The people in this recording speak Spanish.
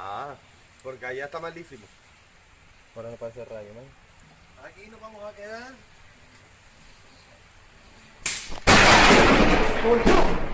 Ah, porque allá está malísimo. Ahora no pasa rayo, ¿no? Aquí nos vamos a quedar. Uy.